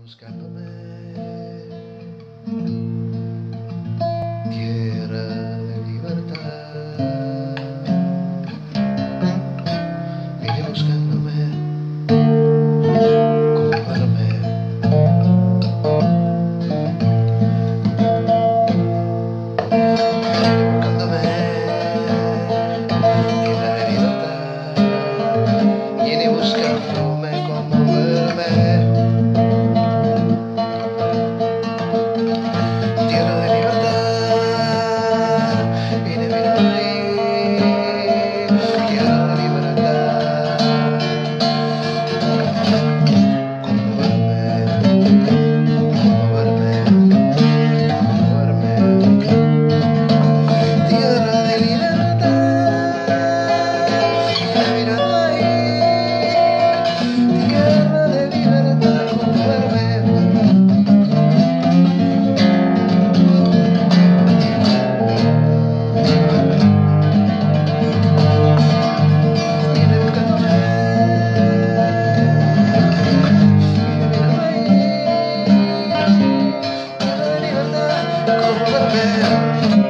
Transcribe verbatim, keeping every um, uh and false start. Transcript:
buscándome, tierra de libertad. Viene buscándome, como verme. Viene buscándome, tierra de libertad. Viene buscándome, como verme. Como verme.